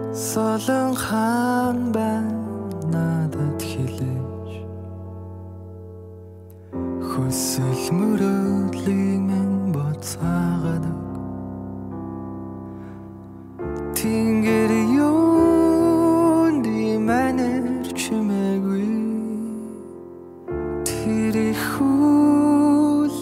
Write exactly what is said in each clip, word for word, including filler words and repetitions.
Солонхан байна надад хэлээж хүсэл мөрөөдлийн минь боцаагаад Тэнгэр юунд иманэр чимээгүй Тэр их хүл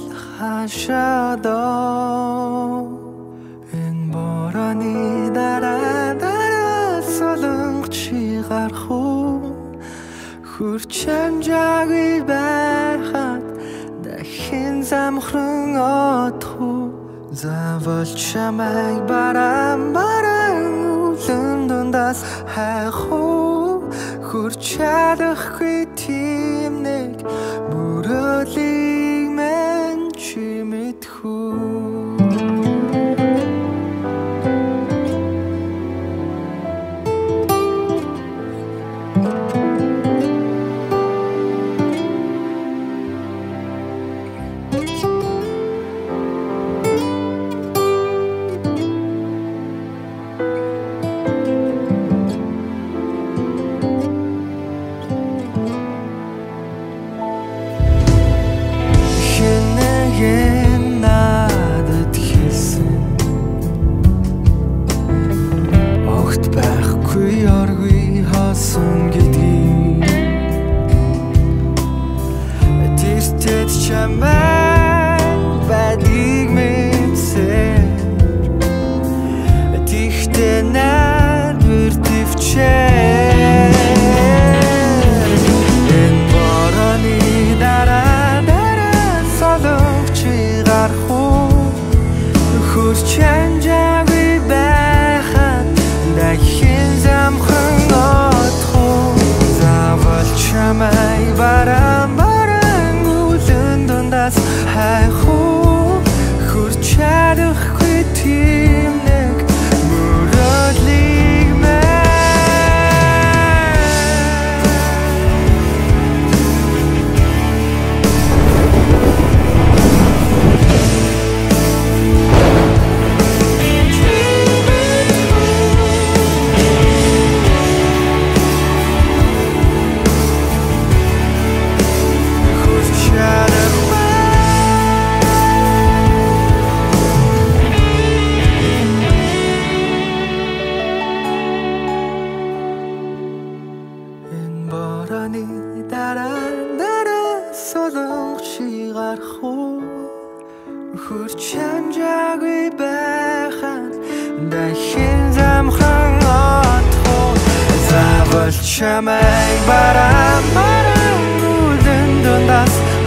хашаадаа Энэ борооны дараа дараа солонгочи гарах уу Хүрч амжаагүй байхад дахин замхран одох уу Заавал чамайг бараан бараан үлэн дундаас хайх уу Хүрч чадахгүй тийм нэг мөрөөдлийг мэн чи мэдхүү надад хэлсэн огт байхгүй оргүй хасан гэдгийг Тэртэд чамай байдгийг мэдсээр Тэгтээ найдвар төвчээр Энэ борооны дараа дараа солонгочи гарах уу Хүрч амжаагүй байхад дахин замхан одох уу Заавал чамайг бараан бараан үлэн дундаас хайх уу Хүрч чадахгүй тийм нэг мөрөөдлийг мэн борооны дараа дараа солонгочи гарах уу Хүрч амжаагүй байхад дахин замхан одох уу Заавал чамайг бараан бараан үлэн дундаас